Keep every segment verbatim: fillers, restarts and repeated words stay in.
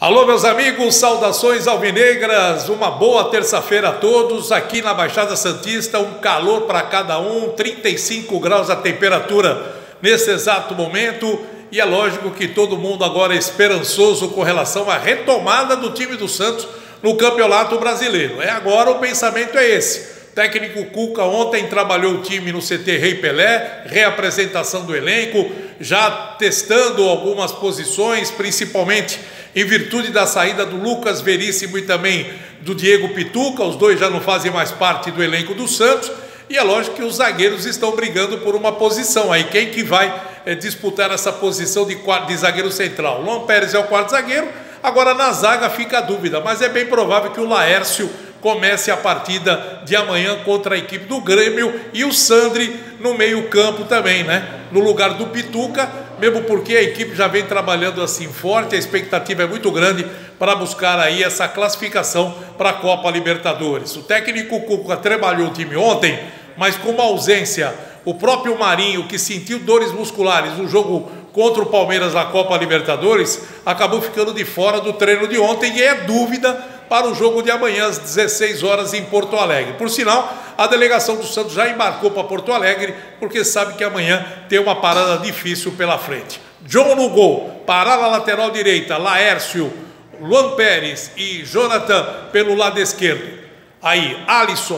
Alô, meus amigos, saudações alvinegras, uma boa terça-feira a todos, aqui na Baixada Santista, um calor para cada um, trinta e cinco graus a temperatura nesse exato momento, e é lógico que todo mundo agora é esperançoso com relação à retomada do time do Santos no Campeonato Brasileiro. É agora o pensamento é esse. O técnico Cuca ontem trabalhou o time no C T Rei Pelé, reapresentação do elenco, já testando algumas posições, principalmente em virtude da saída do Lucas Veríssimo e também do Diego Pituca. Os dois já não fazem mais parte do elenco do Santos, e é lógico que os zagueiros estão brigando por uma posição. Aí quem que vai é, disputar essa posição de, de zagueiro central? O Luan Pérez é o quarto zagueiro, agora na zaga fica a dúvida, mas é bem provável que o Laércio comece a partida de amanhã contra a equipe do Grêmio, e o Sandri no meio campo também, né? No lugar do Pituca, mesmo porque a equipe já vem trabalhando assim forte, a expectativa é muito grande para buscar aí essa classificação para a Copa Libertadores. O técnico Cuca trabalhou o time ontem, mas com uma ausência, o próprio Marinho, que sentiu dores musculares no jogo contra o Palmeiras na Copa Libertadores, acabou ficando de fora do treino de ontem e é dúvida para o jogo de amanhã às dezesseis horas em Porto Alegre. Por sinal, a delegação do Santos já embarcou para Porto Alegre, porque sabe que amanhã tem uma parada difícil pela frente. John no gol, Pará na lateral direita, Laércio, Luan Pérez e Jonathan pelo lado esquerdo. Aí, Alisson,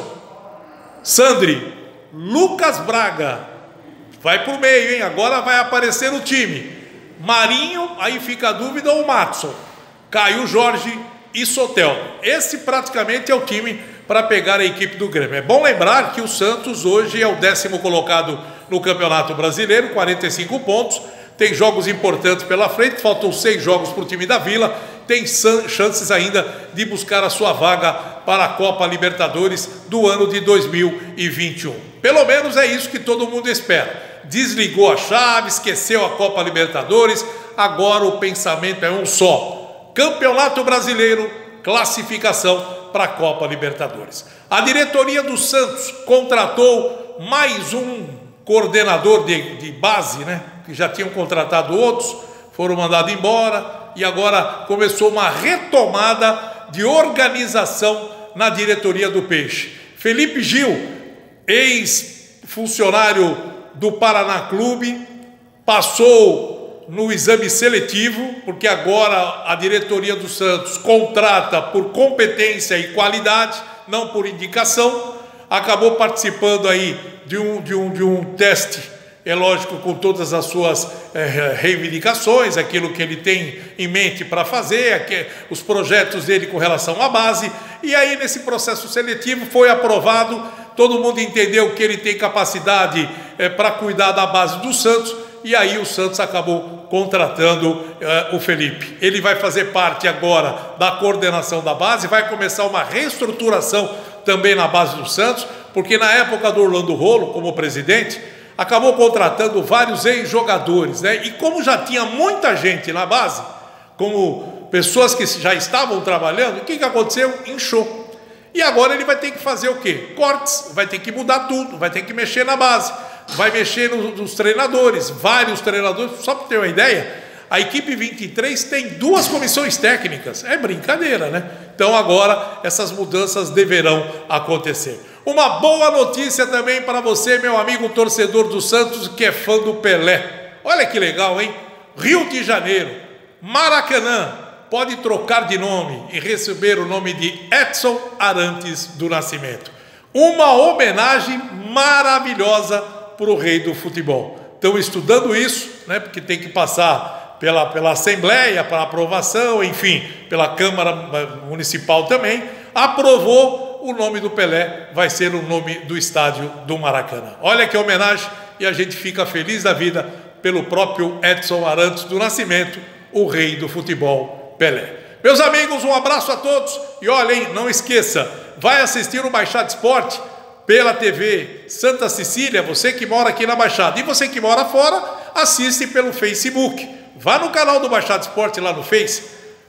Sandri, Lucas Braga, vai para o meio, hein? Agora vai aparecer o time. Marinho, aí fica a dúvida, ou Matson, Caio Jorge e Soteldo. Esse praticamente é o time para pegar a equipe do Grêmio. É bom lembrar que o Santos hoje é o décimo colocado no Campeonato Brasileiro, quarenta e cinco pontos, tem jogos importantes pela frente, faltam seis jogos para o time da Vila, tem chances ainda de buscar a sua vaga para a Copa Libertadores do ano de dois mil e vinte e um. Pelo menos é isso que todo mundo espera. Desligou a chave, esqueceu a Copa Libertadores, agora o pensamento é um só: Campeonato Brasileiro, classificação para a Copa Libertadores. A diretoria do Santos contratou mais um coordenador de, de base, né? Que já tinham contratado outros, foram mandados embora, e agora começou uma retomada de organização na diretoria do Peixe. Felipe Gil, ex-funcionário do Paraná Clube, passou no exame seletivo, porque agora a diretoria do Santos contrata por competência e qualidade, não por indicação. Acabou participando aí de um, de um, de um teste, é lógico, com todas as suas é, reivindicações, aquilo que ele tem em mente para fazer, aqui, os projetos dele com relação à base, e aí nesse processo seletivo foi aprovado, todo mundo entendeu que ele tem capacidade é, para cuidar da base do Santos, e aí o Santos acabou contratando uh, o Felipe. Ele vai fazer parte agora da coordenação da base, vai começar uma reestruturação também na base do Santos, porque na época do Orlando Rolo, como presidente, acabou contratando vários ex-jogadores, né? E como já tinha muita gente na base, como pessoas que já estavam trabalhando, o que, que aconteceu? Inchou. E agora ele vai ter que fazer o quê? Cortes, vai ter que mudar tudo, vai ter que mexer na base, vai mexer nos, nos treinadores, vários treinadores. Só para ter uma ideia, a equipe vinte e três tem duas comissões técnicas. É brincadeira, né? Então agora essas mudanças deverão acontecer. Uma boa notícia também para você, meu amigo torcedor do Santos, que é fã do Pelé. Olha que legal, hein? Rio de Janeiro, Maracanã, pode trocar de nome e receber o nome de Edson Arantes do Nascimento. Uma homenagem maravilhosa para o rei do futebol. Estão estudando isso, né? Porque tem que passar pela, pela Assembleia para aprovação, enfim, pela Câmara Municipal também. Aprovou, o nome do Pelé vai ser o nome do estádio do Maracanã. Olha que homenagem, e a gente fica feliz da vida pelo próprio Edson Arantes do Nascimento, o rei do futebol, Pelé. Meus amigos, um abraço a todos, e olhem, não esqueça, vai assistir o Baixada Esporte pela T V Santa Cecília, você que mora aqui na Baixada, e você que mora fora, assiste pelo Facebook. Vá no canal do Baixada Esporte lá no Face,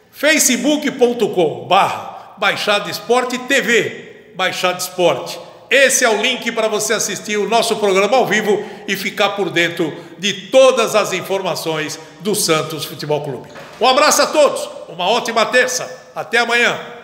facebook ponto com barra Baixada Esporte T V, Baixada Esporte. esse é o link para você assistir o nosso programa ao vivo e ficar por dentro de todas as informações do Santos Futebol Clube. Um abraço a todos, uma ótima terça, até amanhã.